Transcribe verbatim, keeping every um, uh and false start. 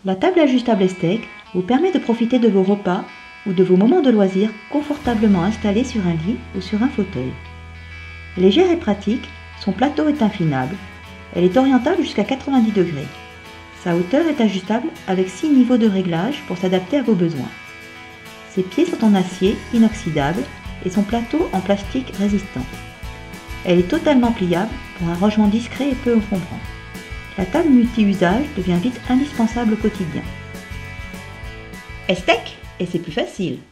La table ajustable Estec vous permet de profiter de vos repas ou de vos moments de loisirs confortablement installés sur un lit ou sur un fauteuil. Légère et pratique, son plateau est inclinable. Elle est orientable jusqu'à quatre-vingt-dix degrés. Sa hauteur est ajustable avec six niveaux de réglage pour s'adapter à vos besoins. Ses pieds sont en acier inoxydable et son plateau en plastique résistant. Elle est totalement pliable pour un rangement discret et peu encombrant. La table multi-usage devient vite indispensable au quotidien. Estec, et c'est plus facile.